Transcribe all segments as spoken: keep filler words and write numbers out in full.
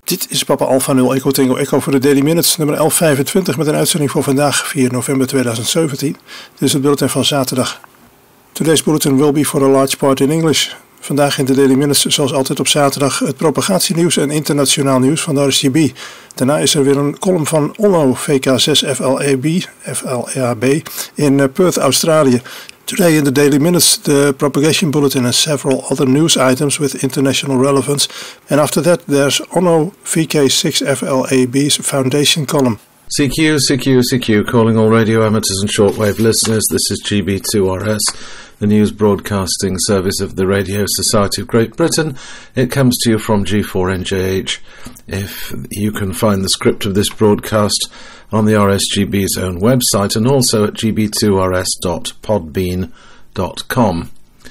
Dit is Papa Alpha nul Echo Tango Echo voor de Daily Minutes nummer elf vijfentwintig met een uitzending voor vandaag vier november tweeduizend zeventien. Dit is het bulletin van zaterdag. Today's bulletin will be for a large part in English. Vandaag in de Daily Minutes zoals altijd op zaterdag het propagatienieuws en internationaal nieuws van de R S G B. Daarna is er weer een column van Onno V K zes F L E B, F L E A B in Perth, Australië. Today in the Daily Minutes, the propagation bulletin and several other news items with international relevance. And after that, there's Onno V K six F L A B's Foundation column. C Q, C Q, C Q, calling all radio amateurs and shortwave listeners. This is G B two R S, the news broadcasting service of the Radio Society of Great Britain. It comes to you from G four N J H. If you can find the script of this broadcast on the R S G B's own website and also at g b two r s dot podbean dot com.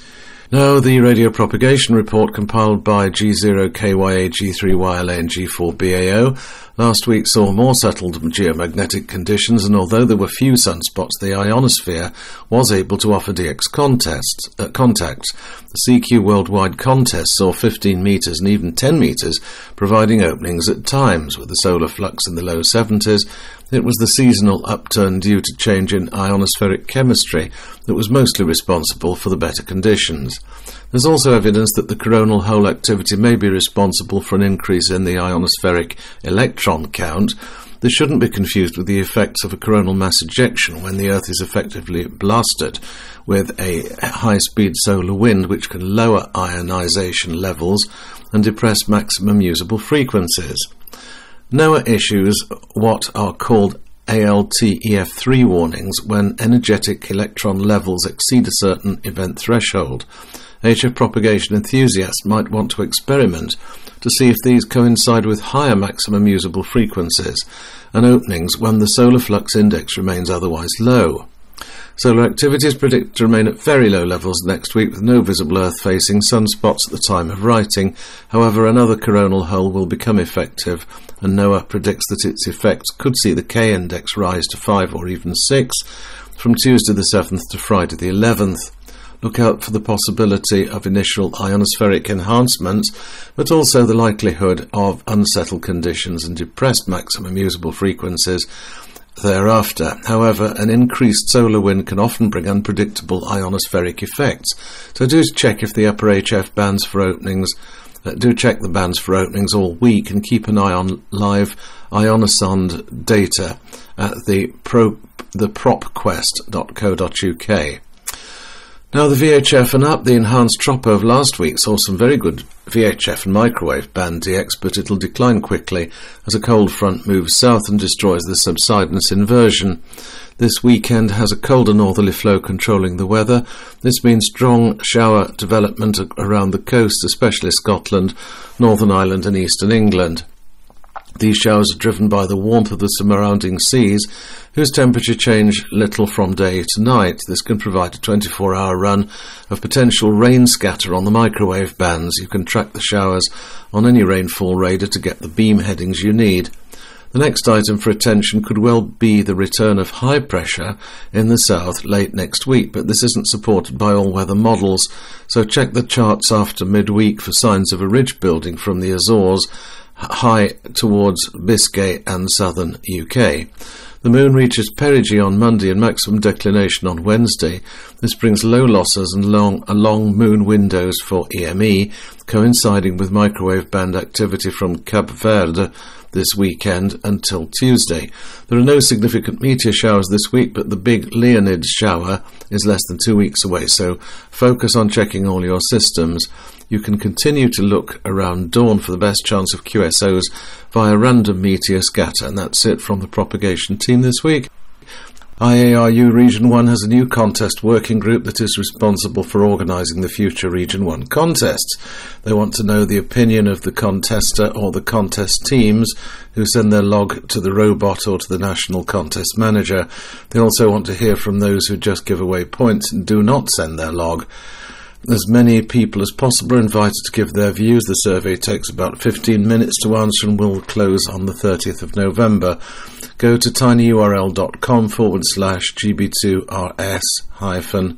Now, the radio propagation report compiled by G zero K Y A, G three Y L A and G four B A O last week saw more settled geomagnetic conditions, and although there were few sunspots, the ionosphere was able to offer D X contests, uh, contacts. The C Q Worldwide contest saw fifteen metres and even ten metres, providing openings at times. With the solar flux in the low seventies, it was the seasonal upturn due to change in ionospheric chemistry that was mostly responsible for the better conditions. There's also evidence that the coronal hole activity may be responsible for an increase in the ionospheric electron count. This shouldn't be confused with the effects of a coronal mass ejection when the Earth is effectively blasted with a high-speed solar wind which can lower ionization levels and depress maximum usable frequencies. NOAA issues what are called A L T E F three warnings when energetic electron levels exceed a certain event threshold. H F propagation enthusiasts might want to experiment to see if these coincide with higher maximum usable frequencies and openings when the solar flux index remains otherwise low. Solar activity is predicted to remain at very low levels next week with no visible Earth-facing sunspots at the time of writing. However, another coronal hole will become effective, and NOAA predicts that its effects could see the K-index rise to five or even six from Tuesday the seventh to Friday the eleventh. Look out for the possibility of initial ionospheric enhancements, but also the likelihood of unsettled conditions and depressed maximum usable frequencies thereafter. However, an increased solar wind can often bring unpredictable ionospheric effects, so do check if the upper H F bands for openings, uh, do check the bands for openings all week and keep an eye on live Ionosonde data at the, pro, the propquest dot co dot U K. Now, the V H F and up, the enhanced tropo of last week saw some very good V H F and microwave band D X, but it'll decline quickly as a cold front moves south and destroys the subsidence inversion. This weekend has a colder northerly flow controlling the weather. This means strong shower development around the coast, especially Scotland, Northern Ireland and eastern England. These showers are driven by the warmth of the surrounding seas, whose temperature change little from day to night. This can provide a twenty-four hour run of potential rain scatter on the microwave bands. You can track the showers on any rainfall radar to get the beam headings you need. The next item for attention could well be the return of high pressure in the south late next week, but this isn't supported by all weather models, so check the charts after midweek for signs of a ridge building from the Azores high towards Biscay and southern U K. The moon reaches perigee on Monday and maximum declination on Wednesday. This brings low losses and long, long moon windows for E M E, coinciding with microwave band activity from Cape Verde this weekend until Tuesday. There are no significant meteor showers this week, but the big Leonid shower is less than two weeks away, so focus on checking all your systems. You can continue to look around dawn for the best chance of Q S Os via random meteor scatter, and that's it from the propagation team this week. I A R U Region one has a new contest working group that is responsible for organising the future Region one contests. They want to know the opinion of the contester or the contest teams who send their log to the robot or to the national contest manager. They also want to hear from those who just give away points and do not send their log. As many people as possible are invited to give their views. The survey takes about fifteen minutes to answer and will close on the thirtieth of November. Go to tinyurl.com forward slash GB2RS hyphen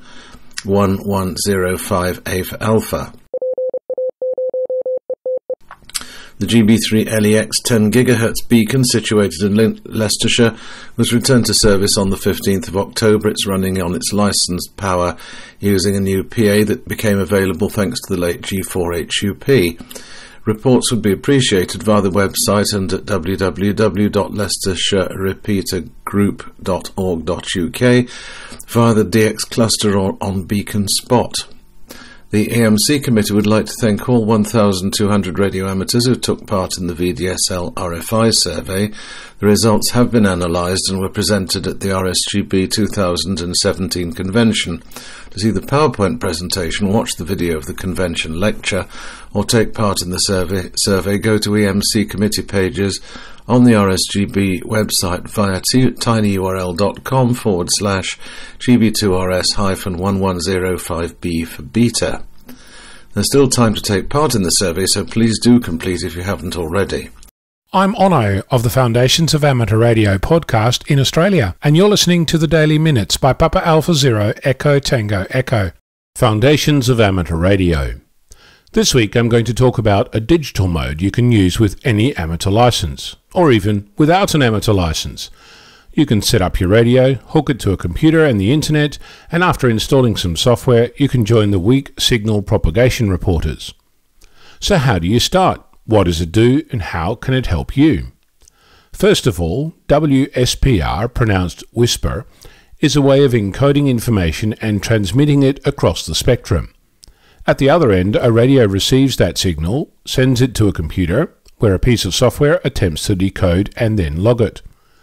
1105A for Alpha. The G B three L E X ten gigahertz beacon, situated in Le- Leicestershire, was returned to service on the fifteenth of October. It's running on its licensed power using a new P A that became available thanks to the late G four H U P. Reports would be appreciated via the website and at w w w dot leicestershire repeater group dot org dot u k, via the D X cluster or on Beacon Spot. The A M C committee would like to thank all one thousand two hundred radio amateurs who took part in the V D S L R F I survey. The results have been analysed and were presented at the R S G B two thousand seventeen convention. To see the PowerPoint presentation, watch the video of the convention lecture, or take part in the survey, survey go to E M C committee pages on the R S G B website via tinyurl.com forward slash GB2RS hyphen one one zero five B for beta. There's still time to take part in the survey, so please do complete if you haven't already. I'm Onno of the Foundations of Amateur Radio podcast in Australia, and you're listening to the Daily Minutes by Papa Alpha Zero Echo Tango Echo. Foundations of Amateur Radio. This week I'm going to talk about a digital mode you can use with any amateur license, or even without an amateur license. You can set up your radio, hook it to a computer and the internet, and after installing some software you can join the weak signal propagation reporters. So how do you start? What does it do and how can it help you? First of all, W S P R, pronounced whisper, is a way of encoding information and transmitting it across the spectrum. At the other end, a radio receives that signal, sends it to a computer, where a piece of software attempts to decode and then log it.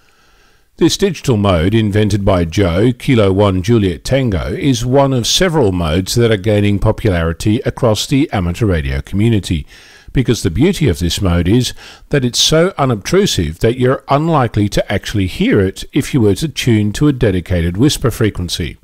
This digital mode, invented by Joe, Kilo one Juliet Tango, is one of several modes that are gaining popularity across the amateur radio community, because the beauty of this mode is that it's so unobtrusive that you're unlikely to actually hear it if you were to tune to a dedicated whisper frequency.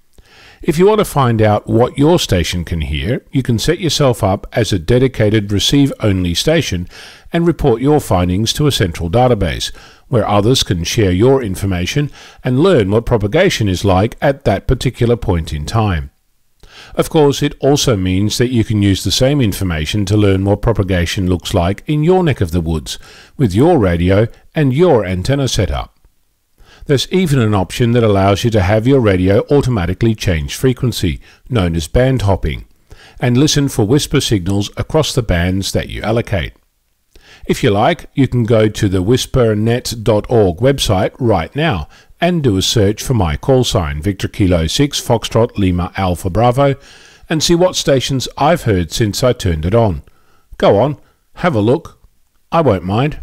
If you want to find out what your station can hear, you can set yourself up as a dedicated receive-only station and report your findings to a central database, where others can share your information and learn what propagation is like at that particular point in time. Of course, it also means that you can use the same information to learn what propagation looks like in your neck of the woods, with your radio and your antenna setup. There's even an option that allows you to have your radio automatically change frequency, known as band hopping, and listen for whisper signals across the bands that you allocate. If you like, you can go to the whisper net dot org website right now and do a search for my call sign, Victor Kilo six Foxtrot Lima Alpha Bravo, and see what stations I've heard since I turned it on. Go on, have a look. I won't mind.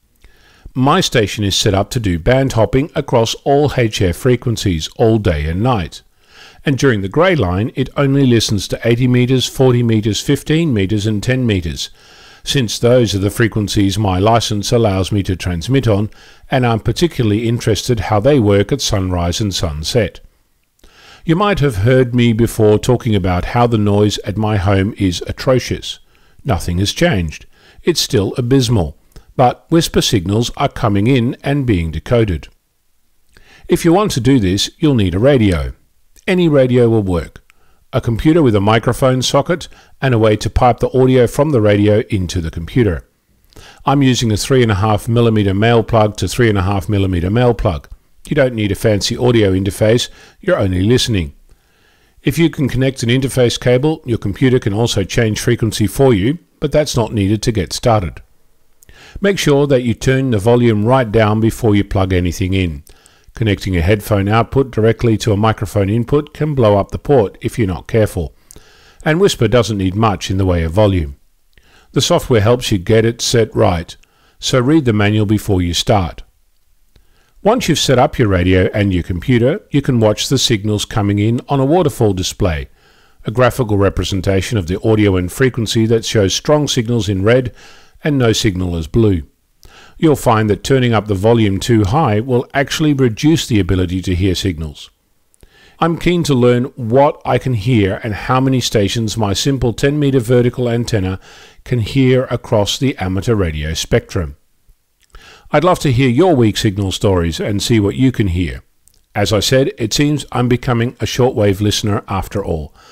My station is set up to do band hopping across all H F frequencies all day and night. And during the grey line, it only listens to eighty metres, forty metres, fifteen metres and ten metres, since those are the frequencies my licence allows me to transmit on, and I'm particularly interested how they work at sunrise and sunset. You might have heard me before talking about how the noise at my home is atrocious. Nothing has changed. It's still abysmal. But whisper signals are coming in and being decoded. If you want to do this, you'll need a radio. Any radio will work. A computer with a microphone socket and a way to pipe the audio from the radio into the computer. I'm using a three point five millimeter male plug to three point five millimeter male plug. You don't need a fancy audio interface, you're only listening. If you can connect an interface cable, your computer can also change frequency for you, but that's not needed to get started. Make sure that you turn the volume right down before you plug anything in. Connecting a headphone output directly to a microphone input can blow up the port if you're not careful. And whisper doesn't need much in the way of volume. The software helps you get it set right, so read the manual before you start. Once you've set up your radio and your computer, you can watch the signals coming in on a waterfall display, a graphical representation of the audio and frequency that shows strong signals in red and no signal as blue. You'll find that turning up the volume too high will actually reduce the ability to hear signals. I'm keen to learn what I can hear and how many stations my simple ten meter vertical antenna can hear across the amateur radio spectrum. I'd love to hear your weak signal stories and see what you can hear. As I said, it seems I'm becoming a shortwave listener after all.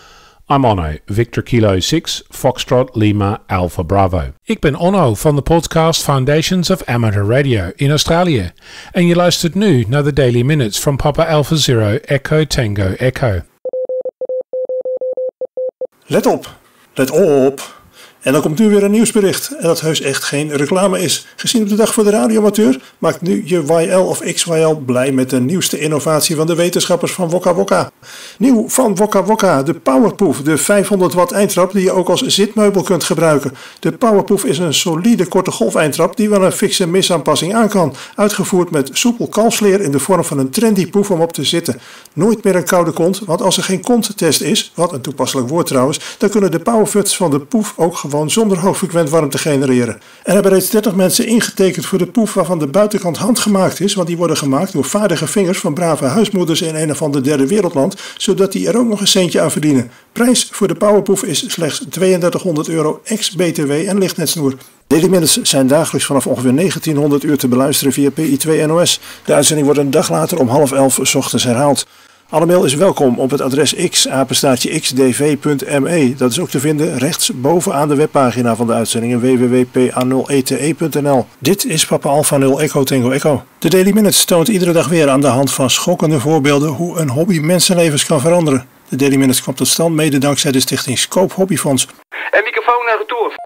I'm Onno, Victor Kilo zes, Foxtrot Lima Alpha Bravo. Ik ben Onno van de podcast Foundations of Amateur Radio in Australië. En je luistert nu naar de Daily Minutes van Papa Alpha Zero Echo Tango Echo. Let op, let op. En dan komt nu weer een nieuwsbericht. En dat heus echt geen reclame is. Gezien op de dag voor de radioamateur maakt nu je Y L of X Y L blij met de nieuwste innovatie van de wetenschappers van Wokka Wokka. Nieuw van Wokka Wokka, de Powerpoof, de vijfhonderd watt eindtrap die je ook als zitmeubel kunt gebruiken. De Powerpoof is een solide korte golf eindtrap die wel een fikse misaanpassing aan kan. Uitgevoerd met soepel kalfsleer in de vorm van een trendy poef om op te zitten. Nooit meer een koude kont, want als er geen konttest is, wat een toepasselijk woord trouwens, dan kunnen de powerfuts van de poef ook gewoon zonder hoogfrequent warmte genereren. Er hebben reeds dertig mensen ingetekend voor de poef waarvan de buitenkant handgemaakt is, want die worden gemaakt door vaardige vingers van brave huismoeders in een of ander derde wereldland, zodat die er ook nog een centje aan verdienen. Prijs voor de Powerpoof is slechts tweeëndertighonderd euro ex-B T W en lichtnetsnoer. Daily Minutes zijn dagelijks vanaf ongeveer negentienhonderd uur te beluisteren via P I twee N O S. De uitzending wordt een dag later om half elf 's ochtends herhaald. Alle mail is welkom op het adres x, apenstaartje x d v punt m e. Dat is ook te vinden rechts bovenaan de webpagina van de uitzendingen w w w punt p a nul e t e punt n l. Dit is Papa Alpha nul Echo Tango Echo. De Daily Minutes toont iedere dag weer aan de hand van schokkende voorbeelden hoe een hobby mensenlevens kan veranderen. De Daily Minutes kwam tot stand mede dankzij de stichting Scope Hobbyfonds. En microfoon naar retour.